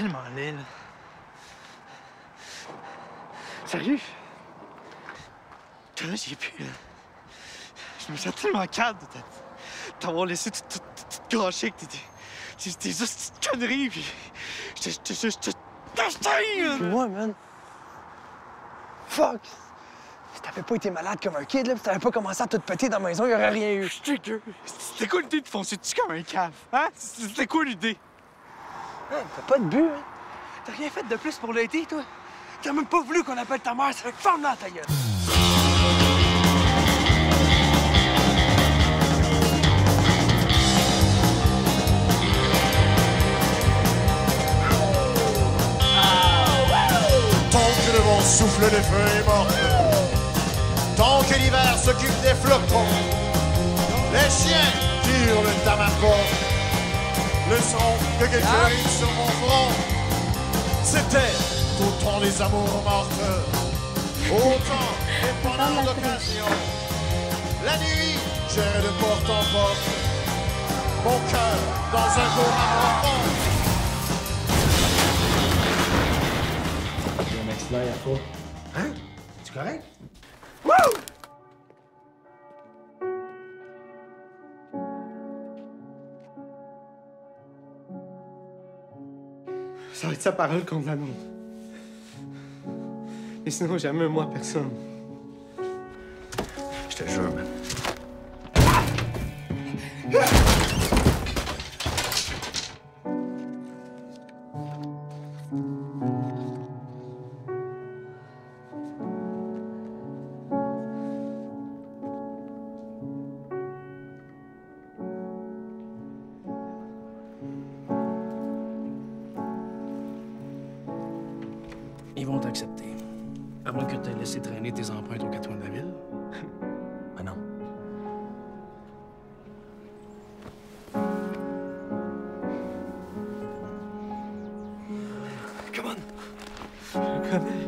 tellement laid, là. Sérieux? Là, j'ai pu, là. Je me sens tellement calme de t'avoir laissé tout gâcher que t'es juste une connerie, puis je te Puis moi, man. Fuck! Si t'avais pas été malade comme un kid, là, pis t'avais pas commencé à tout péter dans la maison, il y aurait rien eu. C'était quoi l'idée de foncer dessus comme un cave? Hein? C'était quoi l'idée? Hein, t'as pas de but, hein? T'as rien fait de plus pour l'aider, toi? T'as même pas voulu qu'on appelle ta mère, ça fait que ferme-la ta gueule! Souffle des feuilles mortes. Tant que l'hiver s'occupe des flocons, les chiens hurlent à ma porte. Le son de quelqu'un sur mon front, c'était autant les amours mortes, autant et pendant l'occasion. La nuit, j'errais de porte en porte, mon cœur dans un coma profond. Là, y'a pas. Hein? Tu correct? Wouh! Ça va être sa parole contre la nôtre. Et sinon, jamais moi, personne. Je te jure, man. Ils vont t'accepter. À moins que tu aies laissé traîner tes empreintes aux quatre coins de la ville. Ah non. Come on! Je le connais.